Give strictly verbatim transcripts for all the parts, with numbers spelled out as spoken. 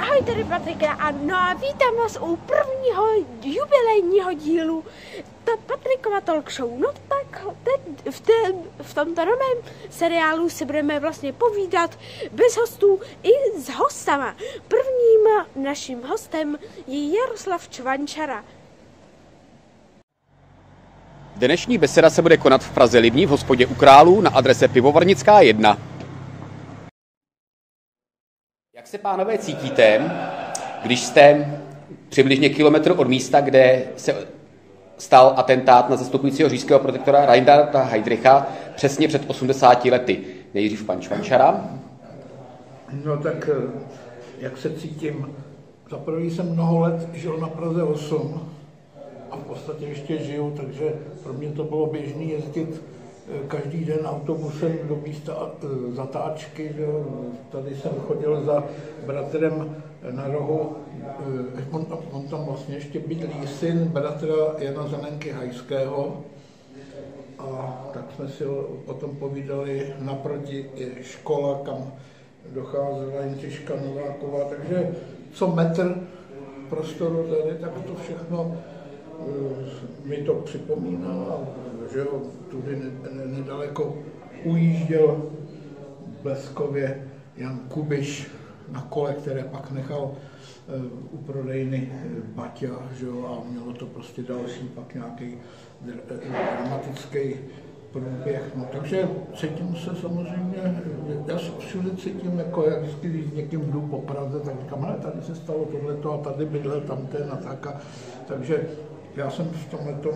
Ahoj, tady Patrika a no a vítám vás u prvního jubilejního dílu ta Patrikova talk show. No tak teď v, té, v tomto novém seriálu si budeme vlastně povídat bez hostů i s hostama. Prvním naším hostem je Jaroslav Čvančara. Dnešní beseda se bude konat v Praze Livní v hospodě U Králů na adrese Pivovarnická jedna. Jak se, pánové, cítíte, když jste přibližně kilometr od místa, kde se stal atentát na zastupujícího říšského protektora Reinharda Heydricha přesně před osmdesáti lety? Nejdřív pan Čvančara. No tak, jak se cítím? Za první jsem mnoho let žil na Praze osm a v podstatě ještě žiju, takže pro mě to bylo běžné jezdit každý den autobusem do místa zatáčky. Tady jsem chodil za bratrem na rohu, on, on tam vlastně ještě bydlí, syn bratra Jana Zenenky Hajského. A tak jsme si o tom povídali, naproti je škola, kam docházela Jindřiška Nováková, takže co metr prostoru tady, tak to všechno mi to připomíná, že jo, tudy nedaleko ujížděl v Bleskově Jan Kubiš na kole, které pak nechal u prodejny Baťa, že jo, a mělo to prostě další pak nějaký dramatický průběh. No, takže cítím se samozřejmě, já se všude cítím, jako jak vždycky, když někým jdu po Praze, tak říkám, ale tady se stalo tohleto a tady bydlel tamten a tak. A, takže já jsem v tomhletom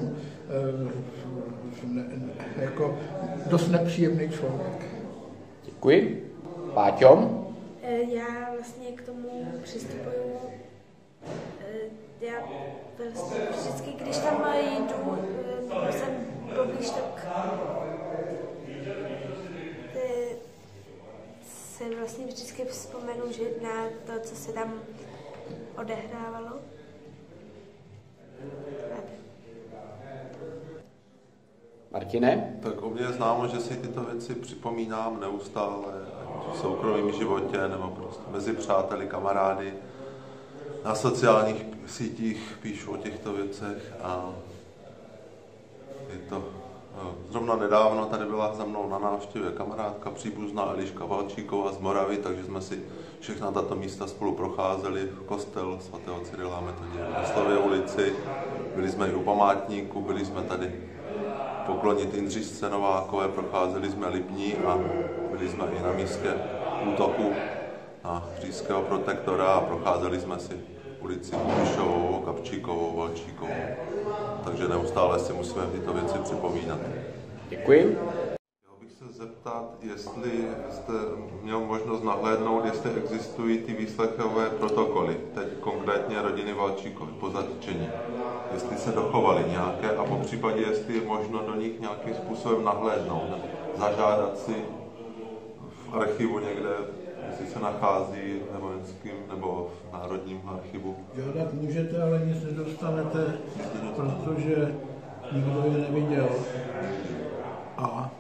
ne, ne, jako dost nepříjemný člověk. Děkuji. Páťo? Já vlastně k tomu přistupuju, já vlastně vždycky, když tam jdu, jsem poblíž, tak se vlastně vždycky vzpomenu že na to, co se tam odehrávalo. Martine? Tak o mě je známo, že si tyto věci připomínám neustále, ať v soukromém životě nebo prostě mezi přáteli, kamarády. Na sociálních sítích píšu o těchto věcech a je to zrovna nedávno tady byla za mnou na návštěvě kamarádka příbuzná Eliška Valčíková z Moravy, takže jsme si všechna tato místa spolu procházeli, kostel svatého Cyrila a Metoděje v Heslově ulici, byli jsme i u památníku, byli jsme tady poklonit Jindřišce Novákové, procházeli jsme Lipní a byli jsme i na místě útoku na říšského protektora a procházeli jsme si ulici Kubišovou, Kapčíkovou, Valčíkovou. Takže neustále si musíme tyto věci připomínat. Děkuji. Chtěl bych se zeptat, jestli jste měl možnost nahlédnout, jestli existují ty výslechové protokoly, teď konkrétně rodiny Valčíkovy po zatčení. Jestli se dochovaly nějaké a popřípadě, jestli je možno do nich nějakým způsobem nahlédnout, nebo zažádat si v archivu někde, jestli se nachází ve vojenském nebo v Národním archivu. Žádat můžete, ale nic nedostanete, protože nikdo je neviděl. A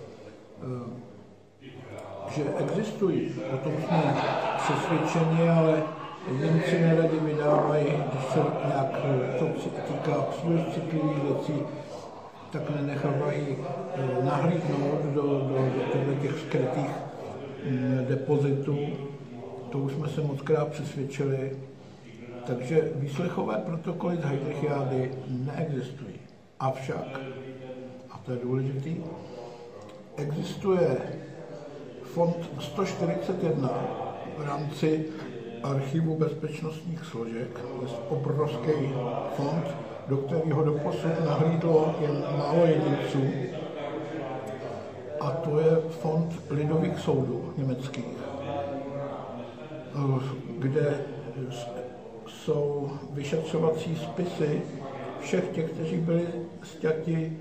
že existují, o tom jsme přesvědčeni, ale Němci neradi vydávají, když se nějak to týká příliš citlivých věcí, tak nenechávají nahlídnout do, do, do těch skrytých depozitů. To už jsme se mockrát přesvědčili. Takže výslechové protokoly z Heydrichiády neexistují. Avšak, a to je důležitý, existuje fond sto čtyřicet jedna v rámci archivu bezpečnostních složek, je obrovský fond, do kterého doposud nahlídlo jen málo jedinců. A to je fond lidových soudů německých, kde jsou vyšetřovací spisy všech těch, kteří byli sťati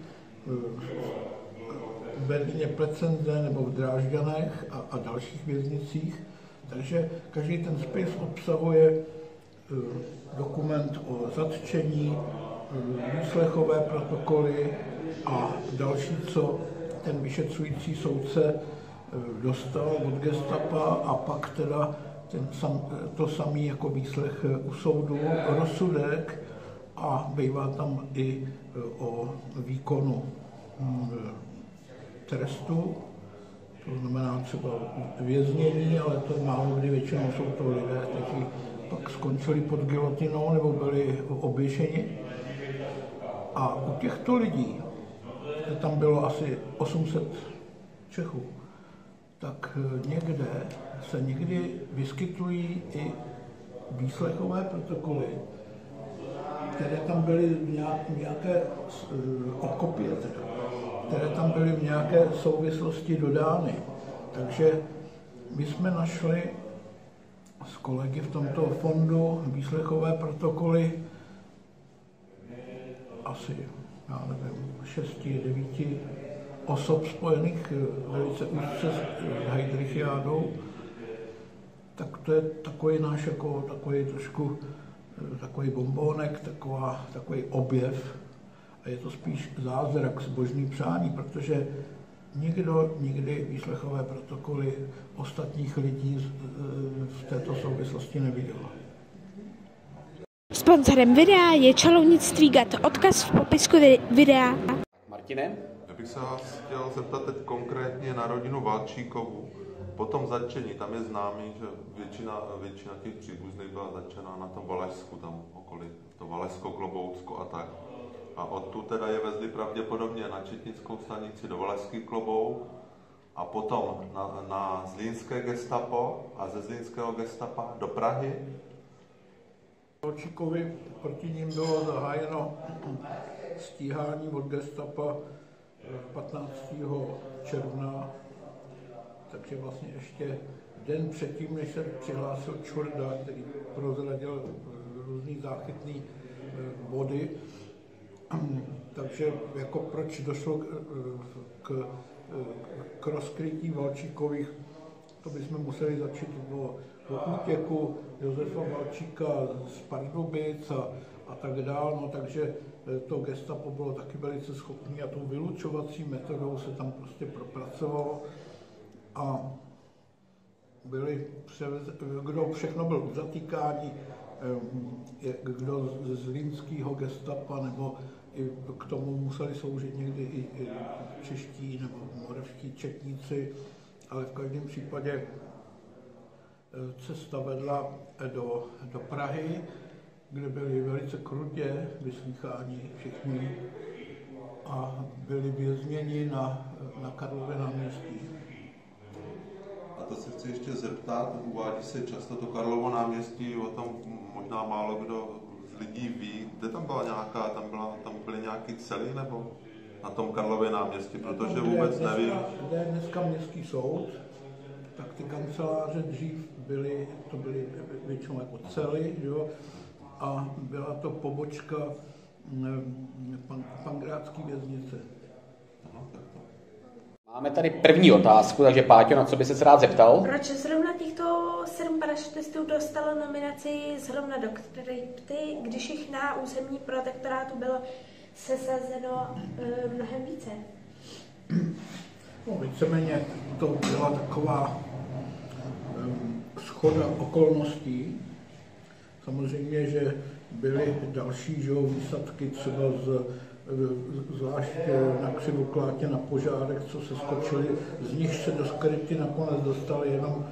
v Berlíně Plecence nebo v Drážďanech a, a dalších věznicích. Takže každý ten spis obsahuje dokument o zatčení, výslechové protokoly a další, co ten vyšetřující soudce dostal od gestapa a pak teda ten sam, to samý jako výslech u soudu, rozsudek a bývá tam i o výkonu trestu, to znamená třeba věznění, ale to málo kdy většinou jsou to lidé, kteří pak skončili pod gilotinou nebo byli oběšeni. A u těchto lidí, tam bylo asi osm set Čechů, tak někde se někdy vyskytují i výslechové protokoly, které tam byly v nějaké okopě, které tam byly v nějaké souvislosti dodány. Takže my jsme našli s kolegy v tomto fondu výslechové protokoly asi, já nevím, šesti, devíti osob spojených velice úzce s Heydrichiádou. Tak to je takový náš jako, takový trošku, takový bombónek, taková, takový objev. A je to spíš zázrak, zbožný přání, protože nikdo nikdy výslechové protokoly ostatních lidí v této souvislosti neviděl. Sponzorem videa je čarovnictví Gat. Odkaz v popisku videa. Martine? Já bych se vás chtěl zeptat teď konkrétně na rodinu Valčíkovů. Po tom zatčení, tam je známý, že většina, většina těch příbuzných byla zatčena na tom Valašsku, tam okolí, to Valašsko, Kloboutsko a tak. A odtud teda je vezli pravděpodobně na četnickou stanici do Valašský Klobouk a potom na, na zlínské gestapo a ze zlínského gestapa do Prahy. Valčíkovi proti ním bylo zahájeno stíhání od gestapa patnáctého června, takže vlastně ještě den předtím, než se přihlásil Čurda, který prozradil různý záchytný body. Takže jako proč došlo k, k, k rozkrytí Valčíkových, to bychom museli začít o, o útěku Josefa Valčíka z Pardubic a, a tak dál, no takže to gestapo bylo taky velice schopné a tou vylučovací metodou se tam prostě propracovalo a byli převez, kdo všechno byl u zatýkání, kdo z zlínského gestapa nebo i k tomu museli sloužit někdy i, i čeští nebo moravští četníci, ale v každém případě cesta vedla do, do Prahy, kde byli velice krutě vyslýcháni všichni a byli vězněni na, na Karlově náměstí. A to se chci ještě zeptat, uvádí se často to Karlovo náměstí, o tom možná málo kdo z lidí ví, kde tam byla nějaká, tam, byla, tam byly nějaký cely nebo na tom Karlově náměstí, protože vůbec dneska, nevím. Kde je dneska městský soud, tak ty kanceláře dřív byly, to byly většinou jako cely, jo, a byla to pobočka pan, Pankrátské věznice. Aha, tak to. Máme tady první otázku, takže Páťo, na co by se rád zeptal? Proč zrovna těchto sedm parašutistů dostalo nominaci zrovna do krypty, když jich na území protektorátu bylo sesazeno e, mnohem více? No, víceméně to byla taková um, shoda okolností. Samozřejmě, že byly další že, výsadky třeba z zvlášť na Křivoklátě, na Požárek, co se skočili, z nich se do skryty nakonec dostali jenom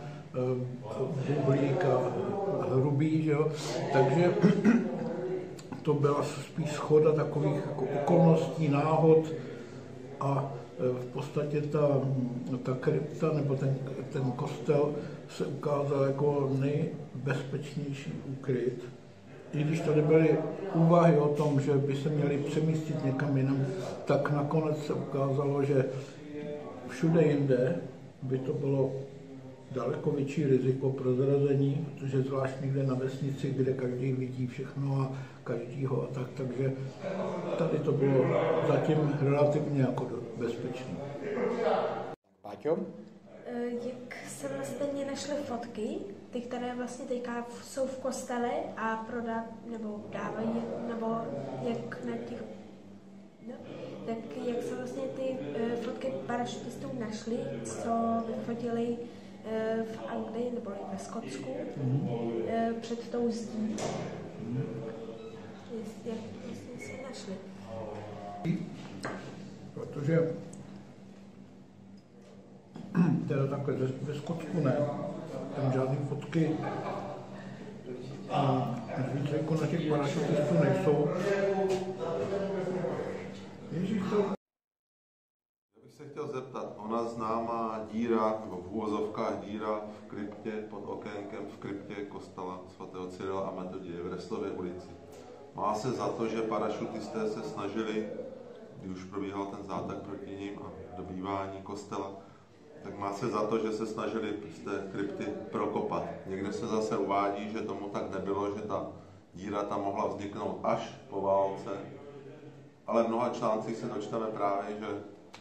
Bublík a Hrubý, že jo? Takže to byla spíš shoda takových jako okolností, náhod a v podstatě ta, ta krypta nebo ten, ten kostel se ukázal jako nejbezpečnější úkryt. I když tady byly úvahy o tom, že by se měli přemístit někam jinam, tak nakonec se ukázalo, že všude jinde by to bylo daleko větší riziko pro zrazení, protože zvlášť někde na vesnici, kde každý vidí všechno a každýho a tak, takže tady to bylo zatím relativně jako bezpečné. Páťo? Jak se vlastně našly fotky, ty, které vlastně teďka jsou v kostele a prodá, nebo dávají, nebo jak na těch, no, tak jak se vlastně ty uh, fotky parašutistů našly, co vyfotili uh, v Anglii nebo ve Skotsku před tou zdí. Jestli, jestli si našli. Protože teda takhle ve Skotsku ne, tam žádný fotky z výcviku na těch parašutistů nejsou. Ježíš to... Já bych se chtěl zeptat, ona známá díra, nebo v úvozovkách díra v kryptě pod okénkem v kryptě kostela svatého Cyrila a Metoděje v Reslově ulici. Má se za to, že parašutisté se snažili, když už probíhal ten zátak proti nim a dobývání kostela, tak má se za to, že se snažili z té krypty prokopat. Někde se zase uvádí, že tomu tak nebylo, že ta díra tam mohla vzniknout až po válce, ale v mnoha článcích se dočteme právě, že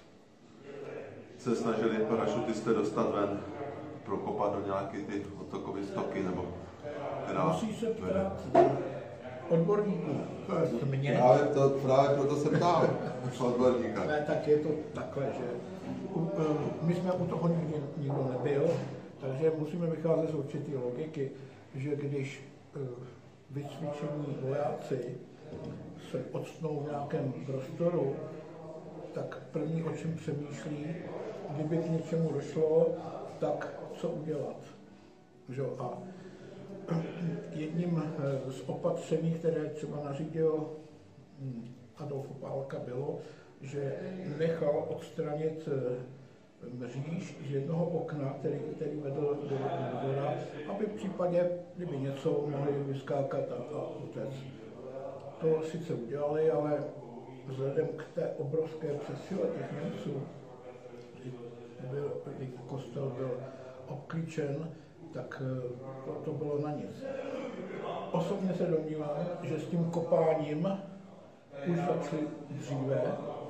se snažili parašutisté dostat ven, prokopat do nějaké ty odtokové stoky, nebo která... Musí se ptát odborníků. Mě. Právě, to, právě proto se ptám, odborníka. Ne, tak je to takhle, že u, my jsme u toho nikdy nikdo nebyl, takže musíme vycházet z určitý logiky, že když vycvičení vojáci se odstnou v nějakém prostoru, tak první, o čem přemýšlí, kdyby k něčemu došlo, tak co udělat. Že? A jedním z opatření, které třeba nařídil Adolf Opálka, bylo, že nechal odstranit mříž z jednoho okna, který, který vedl do dvora, aby v případě, kdyby něco, mohli vyskákat a, a utéct. To sice udělali, ale vzhledem k té obrovské přesile těch Němců, byl, kdy kostel byl obklíčen, tak to, to bylo na nic. Osobně se domnívám, že s tím kopáním už začali dříve,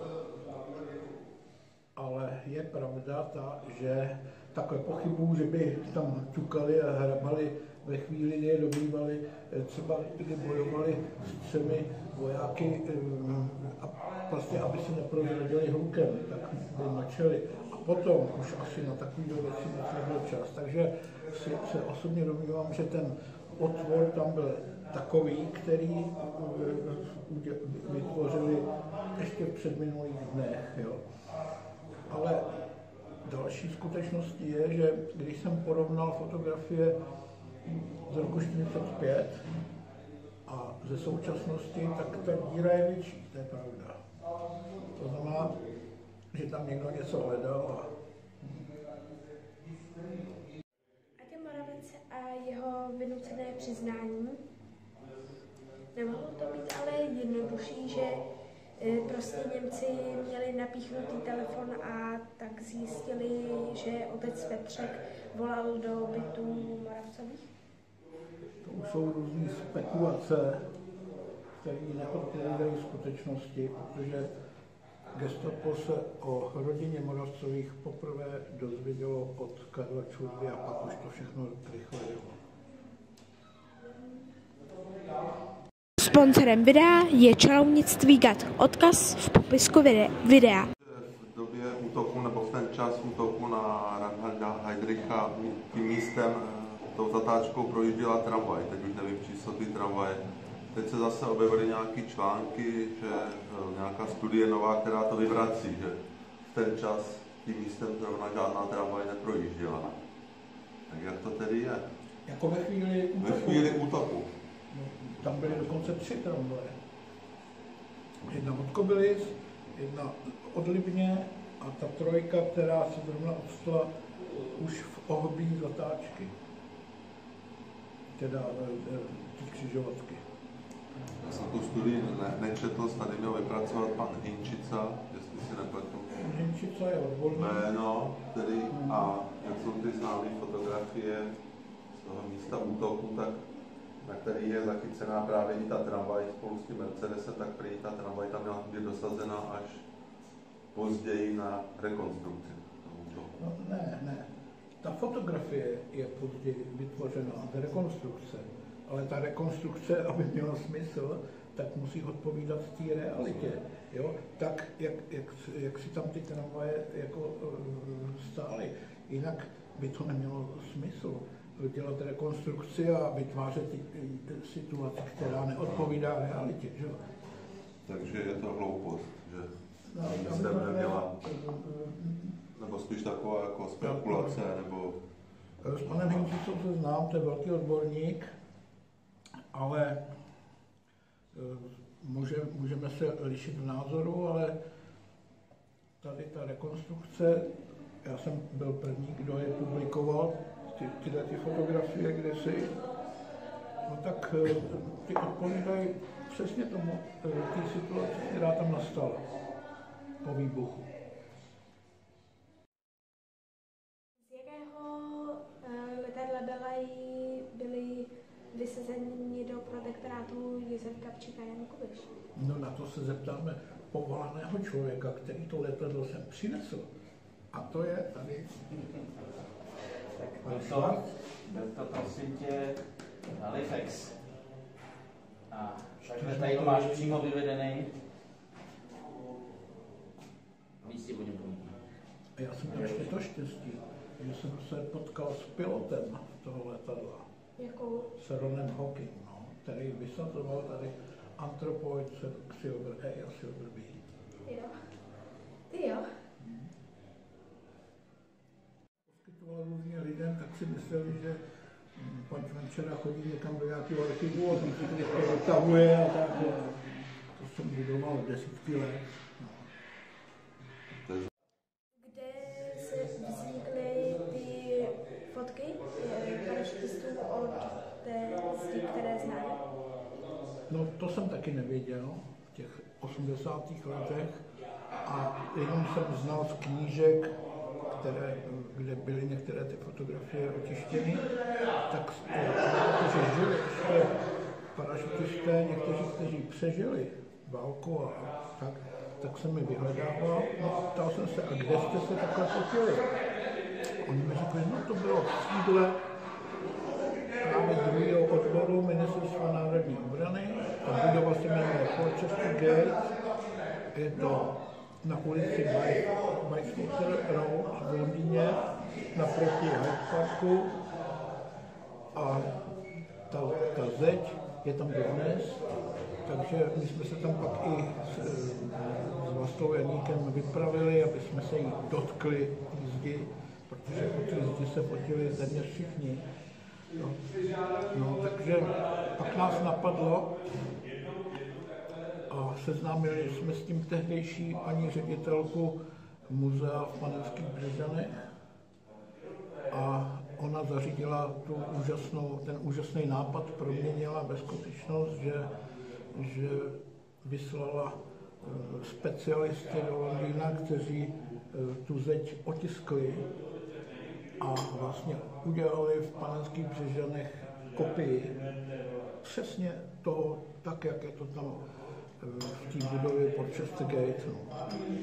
ale je pravda ta, že takhle pochybuju, že by tam ťukali a hrabali ve chvíli, kdy je dobývali, třeba kdy bojovali s třemi vojáky a prostě, aby se neprozradili hlukem, tak by mlčeli. A potom už asi na takové věci moc nebyl čas. Takže si, se osobně domnívám, že ten otvor tam byl takový, který vytvořili ještě v předminulých dnech. Jo. Ale další skutečností je, že když jsem porovnal fotografie z roku čtyřicet pět a ze současnosti, tak ta díra je větší, to je pravda. To znamená, že tam někdo něco hledal. A... Aďa Moravec a jeho vynucené přiznání. Nemohlo to být ale jednodušší, že prostě Němci měli napíchnutý telefon a tak zjistili, že otec Petřek volal do bytů Moravcových? To už jsou různé spekulace, které neodpovídají skutečnosti, protože gestapo se o rodině Moravcových poprvé dozvědělo od Karla Čurby a pak už to všechno rychle jelo. Sponzorem videa je čarovnictví Gat. Odkaz v popisku videa. V době útoku nebo v ten čas útoku na Reinharda Heydricha tím místem tou zatáčkou projížděla tramvaj. Teď už nevím číslo ty tramvaje. Teď se zase objevily nějaké články, že nějaká studie nová, která to vyvrací, že v ten čas tím místem zrovna žádná tramvaj neprojížděla. Tak jak to tedy je? Jako ve chvíli útoku. Ve chvíli útoku. No, tam byly dokonce tři tramvaje. Jedna od Kobylis, jedna od Libně a ta trojka, která se zrovna odstala už v ohlbí zatáčky. Teda ty křižovatky. Já jsem tu studii ne, nečetl, tady měl vypracovat pan Hinčica, jestli si nepletu. Hinčica je odborný. Jméno, tedy a jak jsou ty známé fotografie z toho místa útoku, tak na který je zachycená právě i ta tramvaj spolu s tím Mercedesem, tak prý ta tramvaj tam měla být dosazena až později na rekonstrukci. No, ne, ne. Ta fotografie je později vytvořena z rekonstrukce, ale ta rekonstrukce, aby měla smysl, tak musí odpovídat té realitě. Jo? Tak, jak, jak, jak si tam ty tramvaje jako stály. Jinak by to nemělo smysl dělat rekonstrukci a vytvářet situaci, která neodpovídá realitě. Že? Takže je to hloupost, že no, jste neměla, nebo spíš taková jako spekulace, nebo... S panem Hinčicou se znám, to je velký odborník, ale může, můžeme se lišit v názoru, ale tady ta rekonstrukce, já jsem byl první, kdo je publikoval, ty, tyhle ty fotografie kdysi, no tak ty odpovídají přesně tomu, té situaci, která tam nastala po výbuchu. Z jakého letadla byly, byly vysazeni do protektorátu Josef Gabčík a Jan Kubiš? No na to se zeptáme povolaného člověka, který to letadlo sem přinesl. A to je tady. Tak byl to, byl to prosím tě Halifax. A takhle tady ho máš přímo vyvedený. Víc si o něm povídám. A já jsem měl ještě to štěstí, že jsem se potkal s pilotem toho letadla. Jakou? S Ronem Hawking, no, který vysazoval tady Anthropoid, Silver A a Silver B. Jo. Ty jo. Poskytoval různě lidem, tak si mysleli, že pan Čvančera chodí někam do nějakého archivu a tam si to vytahuje a tak. To jsem budoval desítky let. No. Kde se vznikly ty fotky parašutistů od té zdi, které známe? No to jsem taky nevěděl v těch osmdesátých letech a jenom jsem znal z knížek, které, kde byly některé ty fotografie otištěny, tak protože žili ještě parašutisté, někteří, kteří přežili válku a tak, tak jsem mi vyhledával. No, ptal jsem se, a kde jste se takhle fotili? Oni mi řekli, no to bylo v sídle právě druhého odboru Ministerstva národní obrany. Ta budova se jmenuje Colchester Gate. Je to na ulici Westminster Road v Londýně, naproti Hyde Parku. A ta, ta zeď je tam dodnes. Takže my jsme se tam pak i s, s Vlastou Janíkem vypravili, aby jsme se jí dotkli zdi, protože po té zdi se fotili téměř všichni. No. No, takže pak nás napadlo a seznámili jsme s tím tehdejší paní ředitelku muzea v Panenských Břežanech a ona zařídila tu úžasnou, ten úžasný nápad, proměnila ve skutečnost, že, že vyslala specialisty do Londýna, kteří tu zeď otiskli a vlastně udělali v Panenských Břežanech kopii přesně toho, tak, jak je to tam v té budově Colchester Gate. No.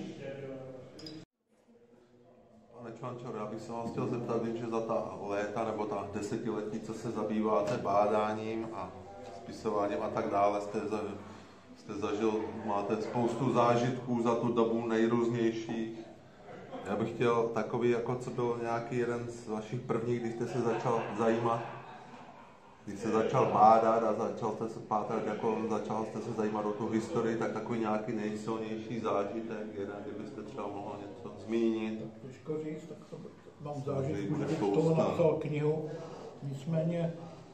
Pane Čvančor, já bych se vás chtěl zeptat, že za ta léta nebo ta desetiletí, co se zabýváte bádáním a spisováním a tak dále, jste, za, jste zažil, máte spoustu zážitků za tu dobu nejrůznějších. Já bych chtěl takový, jako co byl nějaký jeden z vašich prvních, když jste se začal zajímat, když jste začal bádat a začal jste se pátrat, jako začal jste se zajímat o tu historii, tak takový nějaký nejsilnější zážitek, jeden, kdybyste třeba mohl něco zmínit. Těžko říct, tak to mám zážitku, že bych toho napsal knihu, nicméně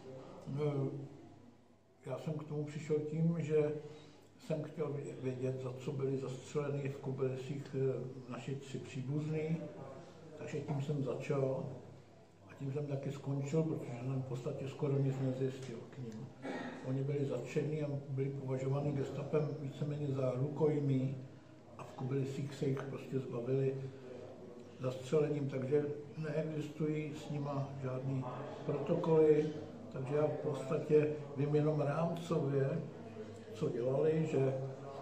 já jsem k tomu přišel tím, že jsem chtěl vědět, za co byli zastřeleni v Kubelisích naši tři příbuzní, takže tím jsem začal a tím jsem taky skončil, protože jsem v podstatě skoro nic nezjistil k nim. Oni byli zatčeni a byli považováni gestapem víceméně za rukojmí a v Kubelisích se jich prostě zbavili zastřelením, takže neexistují s nima žádný protokoly, takže já v podstatě vím jenom rámcově, co dělali, že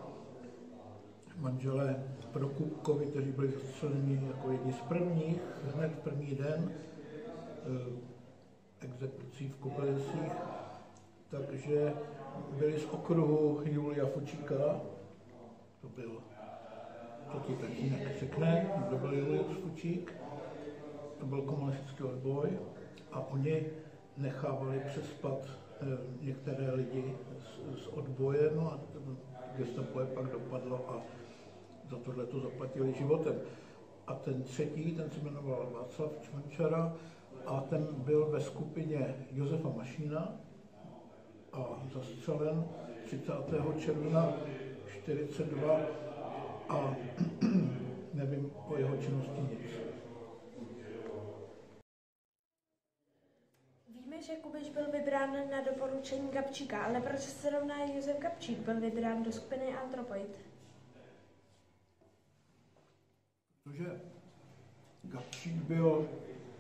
manželé Prokupkovi, kteří byli zastřeleni jako jedni z prvních, hned první den exekucí v Kubelisích, takže byli z okruhu Julia Fučíka, to byl, to ti tatínek řekne, kdo byl Julius Fučík, to byl komunistický odboj a oni nechávali přespat některé lidi z, z odboje, no a gestapo je pak dopadlo a za tohle to zaplatili životem. A ten třetí, ten se jmenoval Václav Čvančara a ten byl ve skupině Josefa Mašína a zastřelen třicátého června čtyřicet dva a nevím o jeho činnosti nic. Víme, že Kubiš byl vybrán na doporučení Gabčíka, ale proč zrovna Josef Gabčík byl vybrán do skupiny Anthropoid? Protože Gabčík byl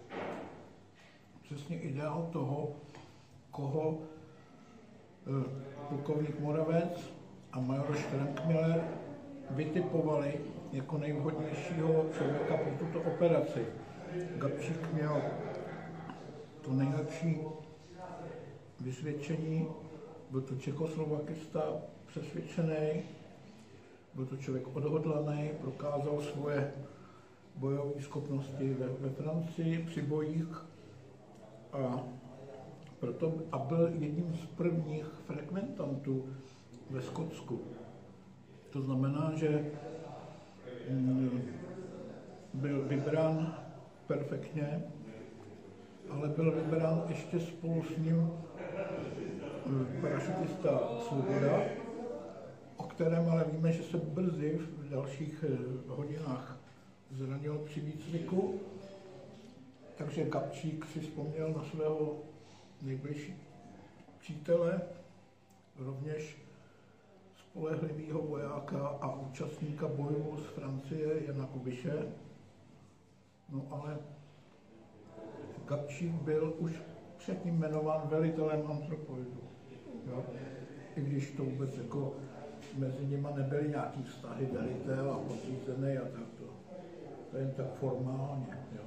přesně ideál toho, koho plukovník Moravec a major Štrankmiller vytipovali jako nejvhodnějšího člověka pro tuto operaci. Gabčík měl to nejlepší vysvědčení, byl to čechoslovakista přesvědčený, byl to člověk odhodlaný, prokázal svoje bojové schopnosti ve, ve Francii při bojích a, proto, a byl jedním z prvních frekventantů ve Skotsku. To znamená, že mm, byl vybrán perfektně, ale byl vybrán ještě spolu s ním parašutista Svoboda, o kterém ale víme, že se brzy v dalších hodinách zranil při výcviku. Takže Gabčík si vzpomněl na svého nejbližší přítele, rovněž spolehlivého vojáka a účastníka bojů z Francie Jana Kubiše. No ale Gabčík byl už předtím jmenován velitelem Anthropoidu. Jo? I když to vůbec jako mezi nimi nebyly nějaký vztahy velitel a podřízený a tak to. To je jen tak formálně. Jo?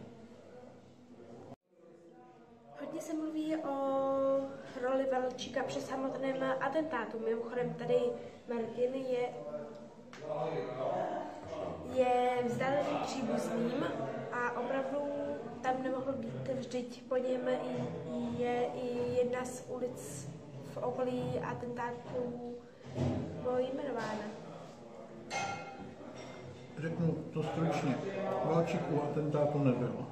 Hodně se mluví o roli Velčíka při samotném atentátu. Mimochodem tady Martin je, je vzdáleným příbuzným a opravdu tam nemohlo být, vždyť po něm je i jedna z ulic v okolí atentátů jmenována. Řeknu to stručně. Velčík u atentátu nebyl.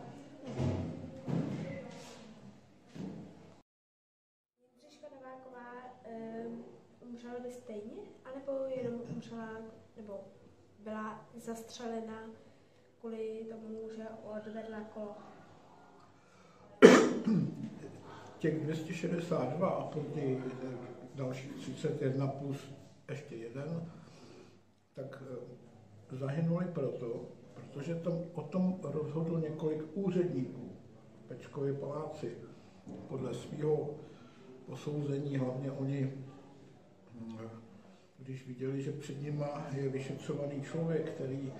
Jindřiška Nováková um, umřela by stejně, anebo jenom umřela, nebo byla zastřelena kvůli tomu, že odvedla kolo? Těch dvě stě šedesát dva a později dalších třicet jedna plus ještě jeden, tak zahynuli proto, protože tam o tom rozhodlo několik úředníků v Pečkově paláci. Podle svého posouzení hlavně oni, když viděli, že před nima je vyšetřovaný člověk, který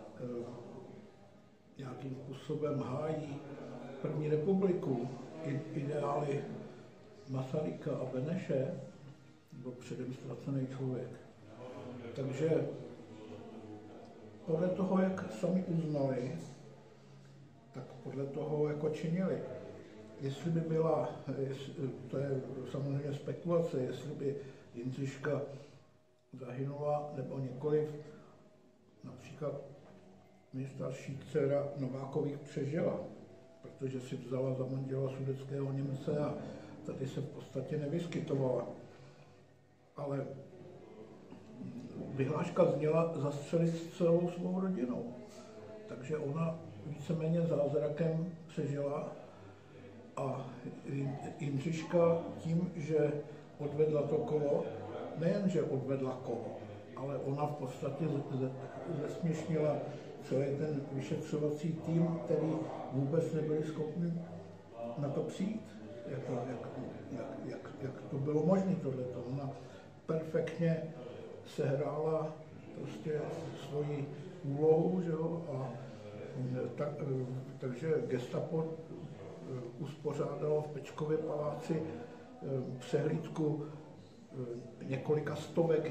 nějakým způsobem hájí první republiku, ideály Masaryka a Beneše, byl předem ztracený člověk. Takže podle toho, jak sami uznali, tak podle toho jako činili. Jestli by byla, to je samozřejmě spekulace, jestli by Jindřiška zahynula nebo nikoliv, například nejstarší dcera Novákových přežila, protože si vzala za manžela sudetského Němce a tady se v podstatě nevyskytovala. Ale vyhláška zněla zastřelit celou svou rodinou. Takže ona víceméně zázrakem přežila a Jindřiška tím, že odvedla to kolo, nejen, že odvedla kolo, ale ona v podstatě zesměšnila celý ten vyšetřovací tým, který vůbec nebyli schopni na to přijít. Jak, jak, jak, jak, jak to bylo možné tohleto. Ona perfektně sehrála prostě svoji úlohu, že jo, a tak, takže gestapo uspořádalo v Pečkově paláci přehlídku několika stovek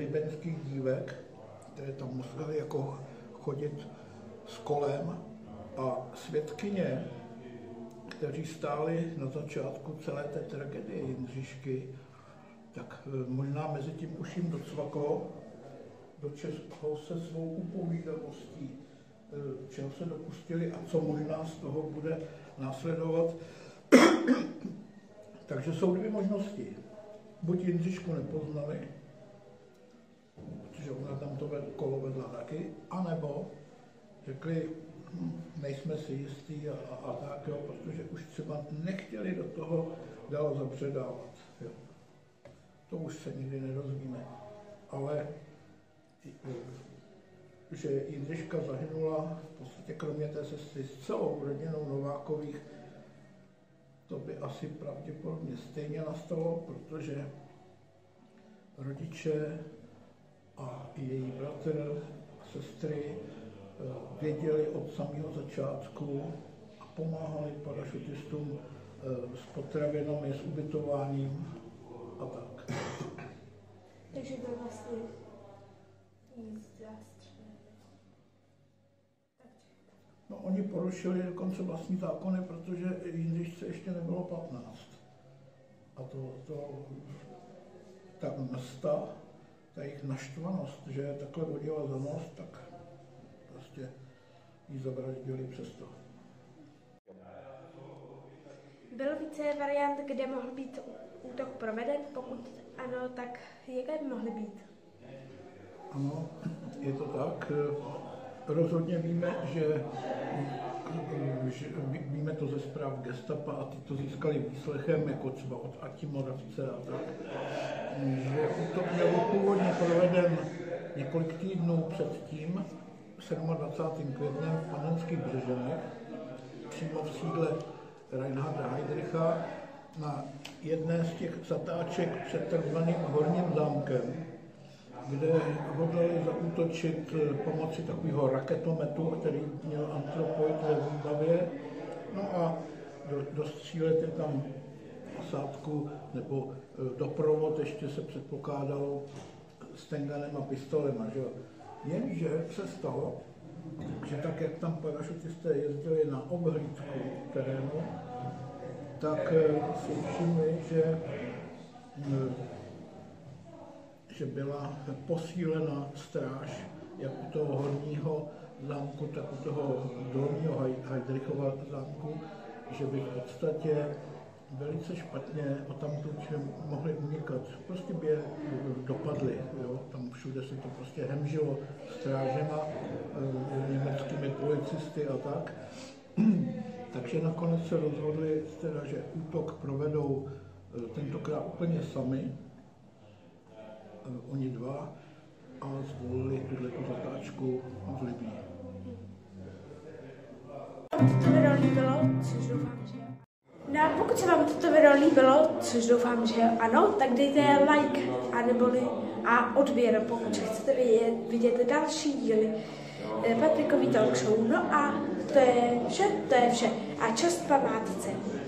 libenských dívek, které tam museli jako chodit s kolem A svědkyně, kteří stáli na začátku celé té tragédie Jindřišky, tak možná mezi tím už jim docvaklo, do čeho se svou upovídavostí, čeho se dopustili a co možná z toho bude následovat. Takže jsou dvě možnosti. Buď Jindřišku nepoznali, protože ona tam to kolo vedla taky, anebo řekli, hm, nejsme si jistí a, a, a tak, jo, protože už třeba nechtěli do toho dál zabředávat. Jo. To už se nikdy nedozvíme. Ale že Jindřiška zahynula v podstatě kromě té sestry s celou rodinou Novákových, to by asi pravděpodobně stejně nastalo, protože rodiče a její bratr a sestry věděli od samého začátku a pomáhali parašutistům s potravinami, s ubytováním a tak. Takže byl vlastně nic zástřený. No, oni porušili dokonce vlastní zákony, protože Jindřišce ještě nebylo patnáct. A to, to ta msta, ta jejich naštvanost, že takhle vodila za nos, tak prostě jí zavraždili přesto. Bylo více variant, kde mohl být útok proveden? Pokud ano, tak jaké by mohly být? Ano, je to tak. Rozhodně víme, že, že víme to ze zpráv gestapa a ty to získali výslechem, jako třeba od Ati Moravce a tak, že útok byl původně proveden několik týdnů předtím, dvacátým sedmým květnem v Panenských Břežanech, přímo v sídle Reinharda Heydricha, na jedné z těch zatáček před takzvaným Horním zámkem, kde hodlali zaútočit pomocí takového raketometu, který měl antropoid ve výbavě, no a do, dostřílet je tam osádku nebo doprovod, ještě se předpokládalo s tenganem a pistolema, že jo. Jenže se stalo, že tak, jak tam parašutisté jezdili na obhlídku terénu, tak si všimli, že že byla posílena stráž jak u toho horního zámku, tak u toho dolního Heydrichova zámku, že by v podstatě velice špatně odtamtud mohli unikat. Prostě by je dopadli, jo? Tam všude se to prostě hemžilo strážema, německými policisty a tak. Takže nakonec se rozhodli, teda, že útok provedou tentokrát úplně sami, oni dva, a zvolili tuto zatáčku v Libii. Toto video líbilo, což doufám, že jo. No a pokud se vám toto video líbilo, což doufám, že jo, ano, tak dejte like a neboli a odběr, pokud chcete vidět, vidět další díly Patrikový talk show. No a to je vše, to je vše. A čest památce.